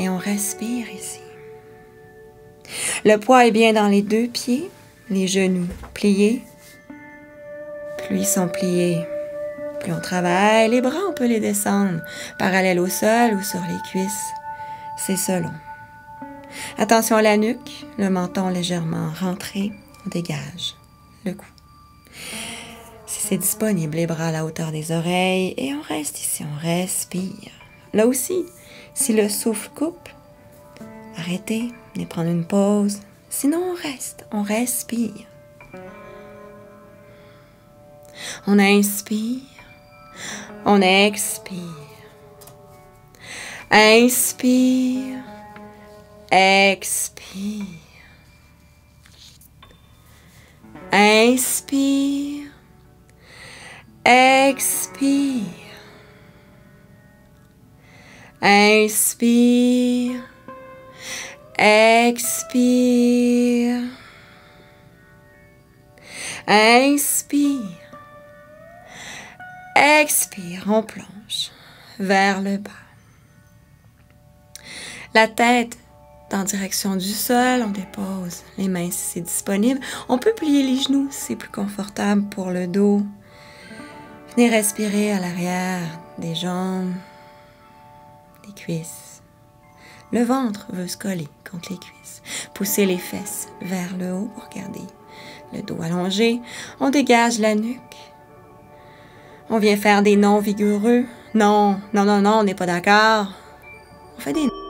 et on respire ici. Le poids est bien dans les deux pieds, les genoux pliés. Plus ils sont pliés, plus on travaille. Les bras, on peut les descendre parallèles au sol ou sur les cuisses. C'est selon. Attention à la nuque, le menton légèrement rentré. On dégage le cou. Si c'est disponible, les bras à la hauteur des oreilles et on reste ici, on respire. Là aussi, si le souffle coupe, arrêtez, venez prendre une pause. Sinon, on reste, on respire. On inspire, on expire. Inspire, expire. Inspire, expire. Inspire, expire. Inspire, expire, on plonge vers le bas. La tête en direction du sol, on dépose les mains si c'est disponible. On peut plier les genoux si c'est plus confortable pour le dos. Venez respirer à l'arrière des jambes, des cuisses. Le ventre veut se coller contre les cuisses. Poussez les fesses vers le haut pour garder le dos allongé. On dégage la nuque. On vient faire des non vigoureux. Non, non, non, non, on n'est pas d'accord. On fait des non.